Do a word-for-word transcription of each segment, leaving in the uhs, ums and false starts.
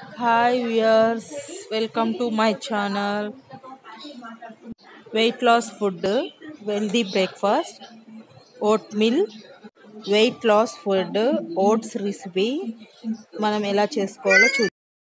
Hi viewers, welcome to my channel. Weight loss food, healthy breakfast, oatmeal, weight loss food, oats recipe. మనం ఎలా చేసుకోవాలో చూ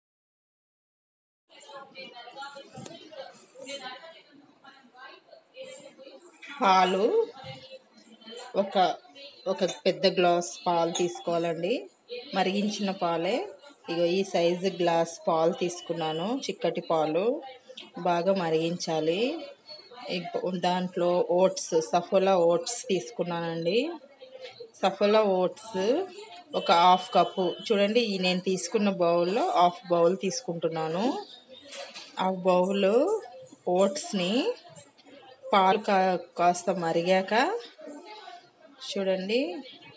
పాలు ఒక ఒక పెద్ద గ్లాస్ పాలు తీసుకోవాలండి. మరిగించిన పాలే. ఇగో ఈ సైజు గ్లాస్ పాలు తీసుకున్నాను. చిక్కటి పాలు బాగా మరిగించాలి. దాంట్లో ఓట్స్ సఫోలా ఓట్స్ తీసుకున్నానండి. సఫోలా ఓట్స్ ఒక హాఫ్ కప్పు చూడండి. ఈ నేను తీసుకున్న బౌల్లో హాఫ్ బౌల్ తీసుకుంటున్నాను. హాఫ్ బౌల్ ఓట్స్ని పాలు కా కాస్త మరిగాక చూడండి,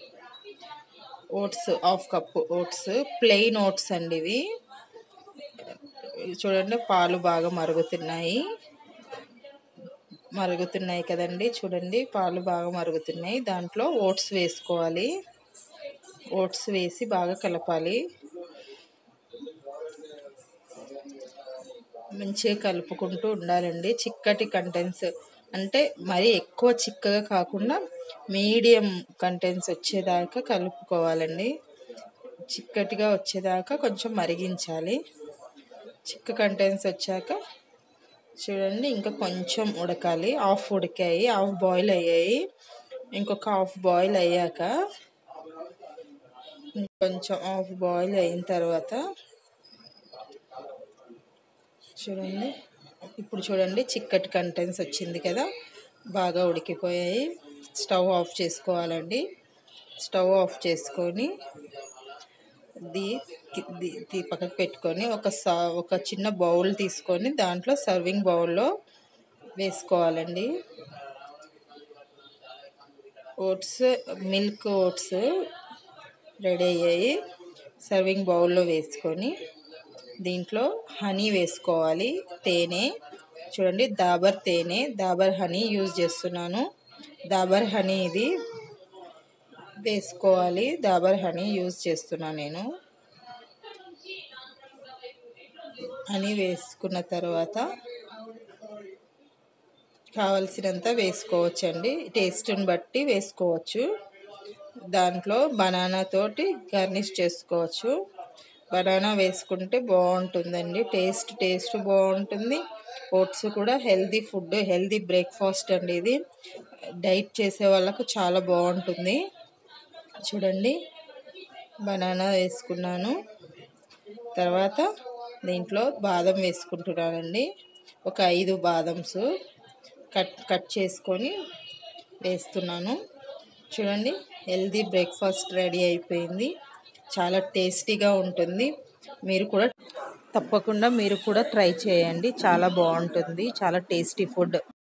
oats half cup oats plain oats అండి. ఇవి చూడండి, పాలు బాగా మరుగుతున్నాయి మరుగుతున్నాయి కదండి. చూడండి, పాలు బాగా మరుగుతున్నాయి. దాంట్లో ఓట్స్ వేసుకోవాలి. ఓట్స్ వేసి బాగా కలపాలి. మంచిగా కలుపుకుంటూ ఉండాలండి. చిక్కటి కంటెన్స్ అంటే మరీ ఎక్కువ చిక్కగా కాకుండా మీడియం కంటెన్స్ వచ్చేదాకా కలుపుకోవాలండి. చిక్కటిగా వచ్చేదాకా కొంచెం మరిగించాలి. చిక్క కంటెన్స్ వచ్చాక చూడండి, ఇంకా కొంచెం ఉడకాలి. హాఫ్ ఉడికాయి, హాఫ్ బాయిల్ అయ్యాయి. ఇంకొక హాఫ్ బాయిల్ అయ్యాక కొంచెం హాఫ్ బాయిల్ అయిన తర్వాత చూడండి, ఇప్పుడు చూడండి చిక్కటి కంటెన్స్ వచ్చింది కదా, బాగా ఉడికిపోయాయి. స్టవ్ ఆఫ్ చేసుకోవాలండి. స్టవ్ ఆఫ్ చేసుకొని దీ దీ పక్కకు పెట్టుకొని ఒక సా ఒక చిన్న బౌల్ తీసుకొని దాంట్లో సర్వింగ్ బౌల్లో వేసుకోవాలండి. ఓట్స్ మిల్క్ ఓట్స్ రెడీ అయ్యాయి. సర్వింగ్ బౌల్లో వేసుకొని దీంట్లో హనీ వేసుకోవాలి. తేనె చూడండి, డాబర్ తేనె, డాబర్ హనీ యూజ్ చేస్తున్నాను. డాబర్ హనీ ఇది వేసుకోవాలి. డాబర్ హనీ యూజ్ చేస్తున్నాను నేను. హనీ వేసుకున్న తర్వాత కావలసినంత వేసుకోవచ్చండి. టేస్ట్ని బట్టి వేసుకోవచ్చు. దాంట్లో బనానా తోటి గార్నిష్ చేసుకోవచ్చు. బనానా వేసుకుంటే బాగుంటుందండి. టేస్ట్ టేస్ట్ బాగుంటుంది. ఓట్స్ కూడా హెల్దీ ఫుడ్, హెల్దీ బ్రేక్ఫాస్ట్ అండి. ఇది డైట్ చేసే వాళ్ళకు చాలా బాగుంటుంది. చూడండి, బనానా వేసుకున్నాను. తర్వాత దీంట్లో బాదం వేసుకుంటున్నానండి. ఒక ఐదు బాదమ్స్ కట్ కట్ చేసుకొని వేస్తున్నాను. చూడండి, హెల్దీ బ్రేక్ఫాస్ట్ రెడీ అయిపోయింది. చాలా టేస్టీగా ఉంటుంది. మీరు కూడా తప్పకుండా మీరు కూడా ట్రై చేయండి. చాలా బాగుంటుంది. చాలా టేస్టీ ఫుడ్.